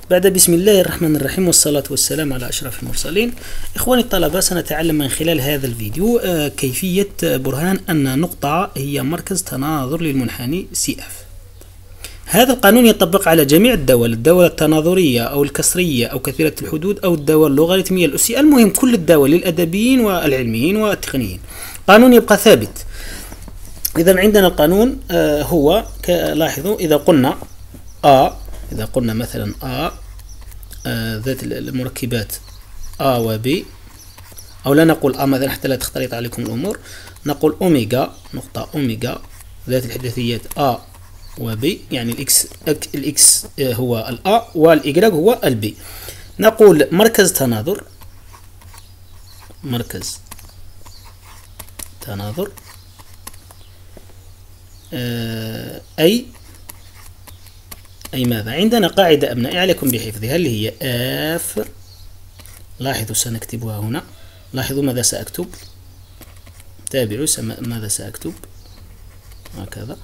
بعد بسم الله الرحمن الرحيم والصلاة والسلام على أشرف المرسلين. إخواني الطلبة، سنتعلم من خلال هذا الفيديو كيفية برهان أن نقطة هي مركز تناظر للمنحني CF. هذا القانون يطبق على جميع الدول التناظرية أو الكسرية أو كثيرة الحدود أو الدول اللوغاريتمية الأسية، المهم كل الدول للأدبيين والعلميين والتقنيين. قانون يبقى ثابت. إذا عندنا القانون هو لاحظوا إذا قلنا إذا قلنا مثلا ذات المركبات و B، أو لا نقول مثلا حتى لا تختلط عليكم الأمور، نقول أوميجا نقطة أوميجا ذات الحداثيات و B، يعني الإكس هو الA والإي هو الB. نقول مركز تناظر أي ماذا؟ عندنا قاعدة أبنائي عليكم بحفظها اللي هي F. لاحظوا سنكتبها هنا. لاحظوا ماذا سأكتب، تابعوا ماذا سأكتب هكذا.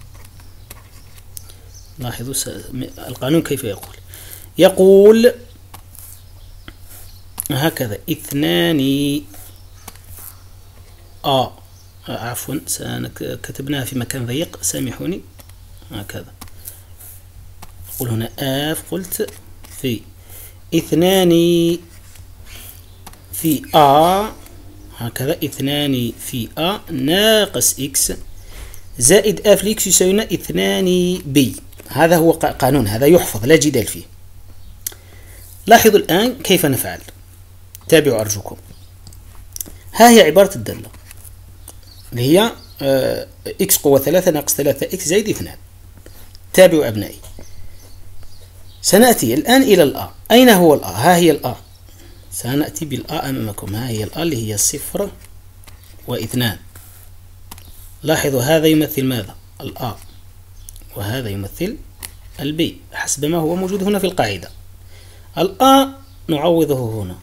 لاحظوا القانون كيف يقول هكذا 2 عفوا كتبناها في مكان ضيق، سامحوني. هكذا أقول هنا F، قلت في 2 في هكذا 2 في ناقص X زائد F لإكس يساوي 2 B. هذا هو قانون، هذا يحفظ لا جدال فيه. لاحظوا الآن كيف نفعل، تابعوا أرجوكم. ها هي عبارة الدالة اللي هي X قوة 3 ناقص 3X زائد 2. تابعوا أبنائي. سنأتي الآن إلى الآ. أين هو الآ؟ ها هي الآ. سنأتي بالآ أمامكم. ها هي الآ اللي هي 0 و2. لاحظوا هذا يمثل ماذا؟ الآ، وهذا يمثل البي حسب ما هو موجود هنا في القاعدة. الآ نعوضه هنا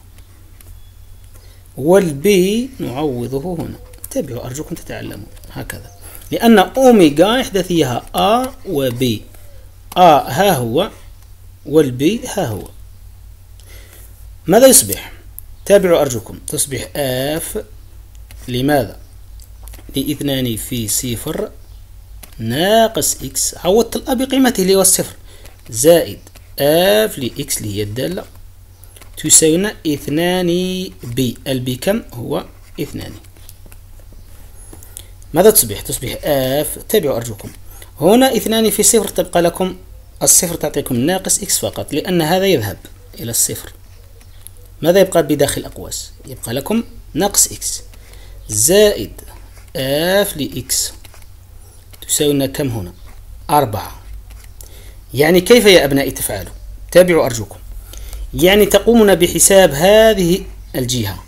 والبي نعوضه هنا. تابعوا أرجوكم تتعلموا هكذا، لأن أوميجا إحداثيها A و B. ها هو والبي ها هو. ماذا يصبح؟ تابعوا أرجوكم. تصبح F لماذا؟ ل2 في 0 ناقص X، عوضت الأ بقيمته اللي هو 0 زائد F لإكس اللي هي الدالة تساوي 2 B. البي كم؟ هو 2. ماذا تصبح؟ تصبح F. تابعوا أرجوكم. هنا 2 في 0 تبقى لكم الصفر، تعطيكم ناقص X فقط، لأن هذا يذهب إلى الصفر. ماذا يبقى بداخل الأقواس؟ يبقى لكم ناقص X زائد F لإكس تساوي لنا كم هنا؟ 4. يعني كيف يا أبنائي تفعلوا؟ تابعوا أرجوكم. يعني تقومون بحساب هذه الجهة،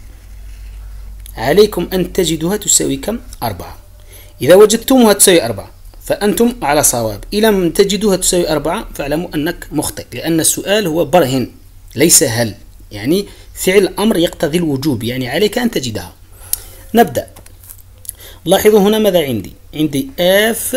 عليكم أن تجدوها تساوي كم؟ 4. إذا وجدتموها تساوي 4 فأنتم على صواب. إذا لم تجدوها تساوي 4 فاعلموا أنك مخطئ، لأن السؤال هو برهن ليس هل، يعني فعل الأمر يقتضي الوجوب، يعني عليك أن تجدها. نبدأ. لاحظوا هنا ماذا عندي F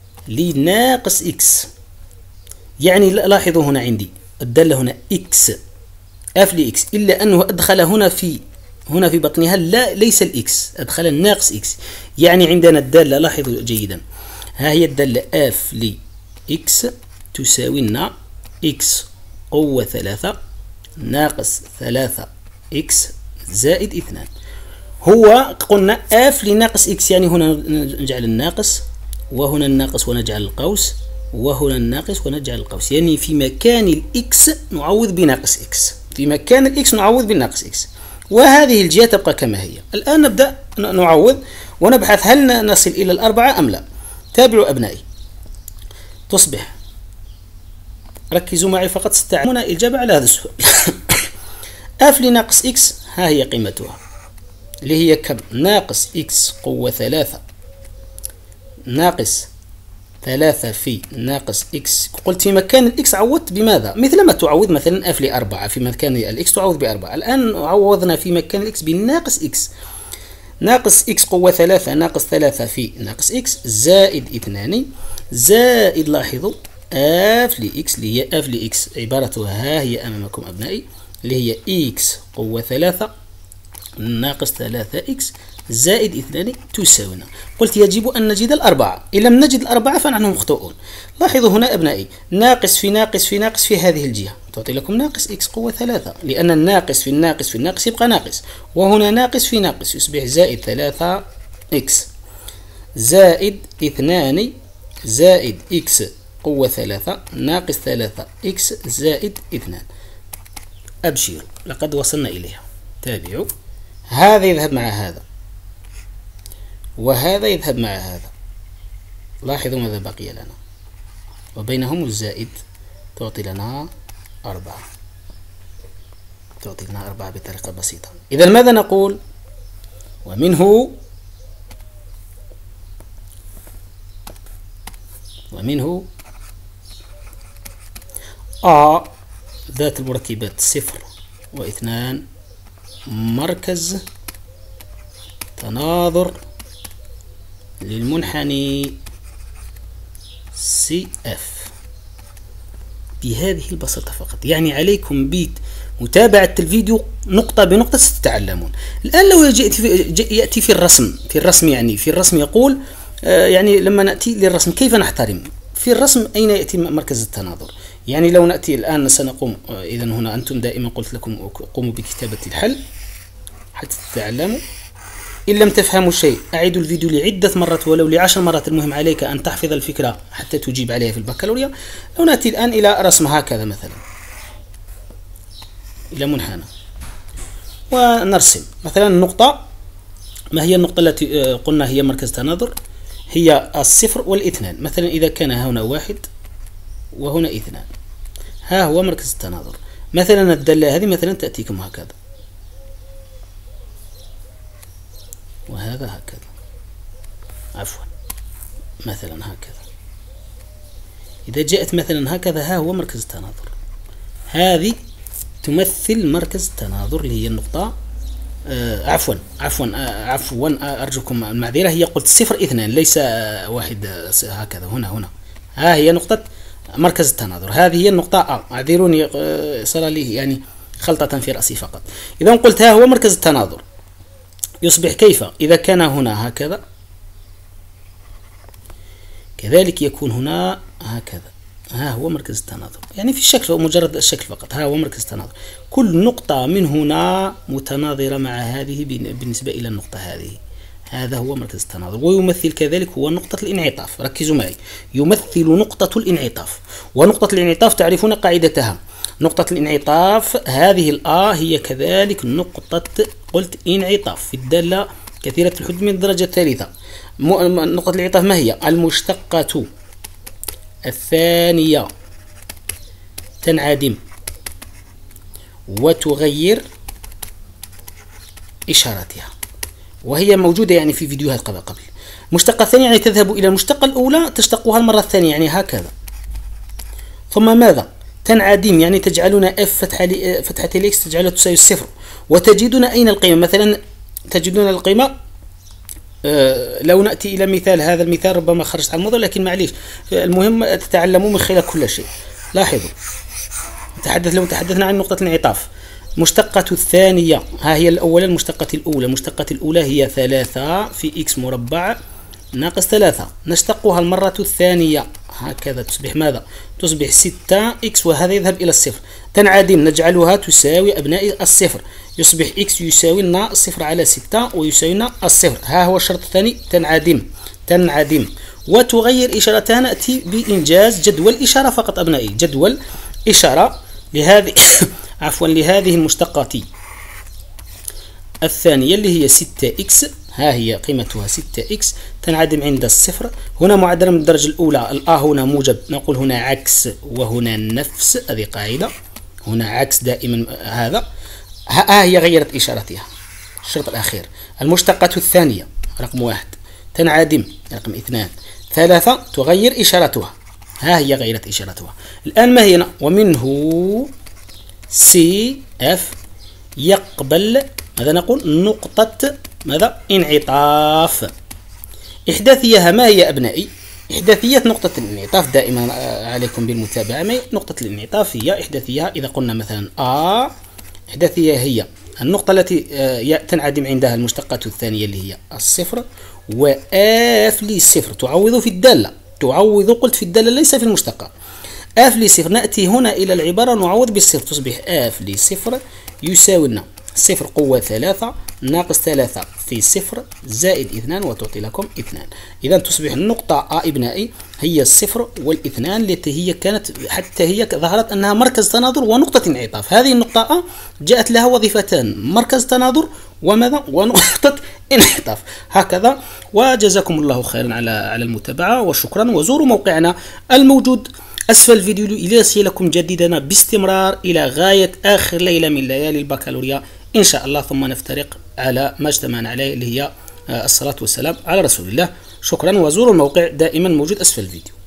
لناقص X، يعني لاحظوا هنا عندي الدالة هنا X F لإكس، إلا أنه أدخل هنا في بطنها ليس الإكس، أدخل الناقص X. يعني عندنا الدالة، لاحظوا جيدا، ها هي الدالة F لإكس تساوي لنا X قوة 3 ناقص 3X زائد 2. هو قلنا F لناقص X، يعني هنا نجعل الناقص وهنا الناقص ونجعل القوس وهنا الناقص ونجعل القوس، يعني في مكان الإكس نعوض بناقص X، في مكان الإكس نعوض بناقص X، وهذه الجهة تبقى كما هي. الآن نبدأ نعوض ونبحث هل نصل إلى 4 أم لا. تابعوا أبنائي. تصبح، ركزوا معي فقط، ستعلمون الإجابة على هذا السؤال. F لناقص X ها هي قيمتها اللي هي كم؟ ناقص X قوة 3 ناقص 3 في ناقص X. قلت في مكان الإكس عوضت بماذا؟ مثل ما تعوض مثلا F ل4 في مكان الإكس تعوض ب4. الآن عوضنا في مكان الإكس بناقص X. ناقص X قوة 3 ناقص 3 في ناقص X زائد 2 زائد، لاحظوا اف لإكس اللي هي اف لإكس عبارتها ها هي أمامكم أبنائي، اللي هي إكس قوة 3 ناقص 3 إكس زائد 2 تساوينا. قلت يجب أن نجد الأربعة، إن لم نجد الأربعة فنحن مخطئون. لاحظوا هنا أبنائي ناقص في ناقص في ناقص في هذه الجهة تعطي لكم ناقص إكس قوة 3، لأن الناقص في الناقص في الناقص يبقى ناقص، وهنا ناقص في ناقص يصبح زائد 3 إكس زائد 2 زائد إكس قوة 3 ناقص 3 إكس زائد 2. أبشروا لقد وصلنا إليها. تابعوا، هذا يذهب مع هذا وهذا يذهب مع هذا. لاحظوا ماذا بقي لنا، وبينهم الزائد تعطي لنا 4، تعطي لنا 4 بطريقة بسيطة. إذا ماذا نقول؟ ومنه A ذات المركبات 0 و2 مركز تناظر للمنحني CF بهذه البساطة فقط. يعني عليكم بمتابعة الفيديو نقطة بنقطة ستتعلمون. الآن لو يأتي في الرسم يعني في الرسم يقول يعني لما نأتي للرسم كيف نحترم في الرسم أين يأتي مركز التناظر. يعني لو نأتي الآن سنقوم، إذا هنا أنتم دائما قلت لكم قوموا بكتابة الحل حتى تتعلموا. إن لم تفهموا شيء أعيدوا الفيديو لعدة مرات ولو ل10 مرات، المهم عليك أن تحفظ الفكرة حتى تجيب عليها في البكالوريا. لو نأتي الآن إلى رسم هكذا مثلا، إلى منحنى ونرسم مثلا النقطة. ما هي النقطة التي قلنا هي مركز تناظر؟ هي 0 و2. مثلا إذا كان هنا 1 وهنا 2، ها هو مركز التناظر. مثلا الدالة هذه مثلا تأتيكم هكذا وهذا هكذا، عفوا مثلا هكذا. إذا جاءت مثلا هكذا ها هو مركز التناظر. هذه تمثل مركز التناظر اللي هي النقطة عفوا أرجوكم المعذرة، هي قلت 0 2 ليس 1 هكذا. هنا ها هي نقطة مركز التناظر، هذه هي النقطة اعذروني صار لي يعني خلطة في رأسي فقط. إذا قلت ها هو مركز التناظر يصبح كيف؟ إذا كان هنا هكذا كذلك يكون هنا هكذا. ها هو مركز التناظر، يعني في الشكل مجرد الشكل فقط. ها هو مركز التناظر، كل نقطة من هنا متناظرة مع هذه بالنسبة إلى النقطة هذه. هذا هو مركز التناظر، ويمثل كذلك هو نقطة الانعطاف. ركزوا معي، يمثل نقطة الانعطاف. ونقطة الانعطاف تعرفون قاعدتها. نقطة الانعطاف هذه الآ هي كذلك نقطة قلت انعطاف في الدالة كثيرة الحدود من الدرجة الثالثة. نقطة الانعطاف ما هي؟ المشتقة الثانية تنعدم وتغير إشارتها، وهي موجودة يعني في فيديوهات قبل. المشتقة الثانية يعني تذهب إلى المشتقة الأولى تشتقها المرة الثانية يعني هكذا. ثم ماذا؟ تنعدم يعني تجعلون اف فتحة الاكس تجعلها تساوي 0، وتجدون أين القيمة. مثلا تجدون القيمة لو نأتي إلى مثال، هذا المثال ربما خرجت عن الموضوع لكن معليش، المهم تتعلموا من خلال كل شيء. لاحظوا لو تحدثنا عن نقطة الانعطاف، مشتقة الثانية ها هي الأولى المشتقة الأولى. المشتقة الأولى هي 3 في إكس مربع ناقص 3، نشتقها المرة الثانية هكذا تصبح ماذا؟ تصبح 6 إكس، وهذا يذهب إلى الصفر. تنعدم نجعلها تساوي أبناء الصفر، يصبح إكس يساوي لنا الصفر على 6 ويساوي لنا الصفر. ها هو الشرط الثاني، تنعدم وتغير إشارتها. نأتي بإنجاز جدول إشارة فقط أبنائي، جدول إشارة لهذه عفوا لهذه المشتقة الثانية اللي هي 6 إكس. ها هي قيمتها 6 إكس، تنعدم عند الصفر. هنا معدل من الدرجة الأولى، الآ هنا موجب، نقول هنا عكس وهنا نفس، هذه قاعدة. هنا عكس دائما هذا. ها هي غيرت إشارتها. الشرط الأخير المشتقة الثانية رقم 1 تنعدم، رقم 2 3 تغير إشارتها. ها هي غيرت إشارتها. الآن ما هي؟ ومنه سي اف يقبل ماذا نقول؟ نقطة ماذا؟ انعطاف. إحداثيها ما هي أبنائي؟ إحداثية نقطة الانعطاف دائما عليكم بالمتابعة معي. نقطة الانعطاف هي إحداثيها إذا قلنا مثلا إحداثية هي النقطة التي تنعدم عندها المشتقات الثانية اللي هي الصفر، وآف لصفر تعوض في الدالة، تعوض قلت في الدالة ليس في المشتقة. آف لصفر نأتي هنا إلى العبارة نعوض بالصفر، تصبح آف لصفر يساوي لنا صفر قوة 3 ناقص 3 في صفر زائد 2 وتعطي لكم 2. إذا تصبح النقطة أبنائي هي الصفر والاثنان التي هي كانت حتى هي ظهرت أنها مركز تناظر ونقطة انعطاف. هذه النقطة جاءت لها وظيفتان، مركز تناظر وماذا ونقطة انعطاف. هكذا، وجزاكم الله خيرا على المتابعة وشكرا، وزوروا موقعنا الموجود أسفل الفيديو ليصلكم جديدنا باستمرار إلى غاية آخر ليلة من ليالي البكالوريا إن شاء الله، ثم نفترق على ما اجتمعنا عليه اللي هي الصلاة والسلام على رسول الله. شكرا، وزوروا الموقع دائما موجود أسفل الفيديو.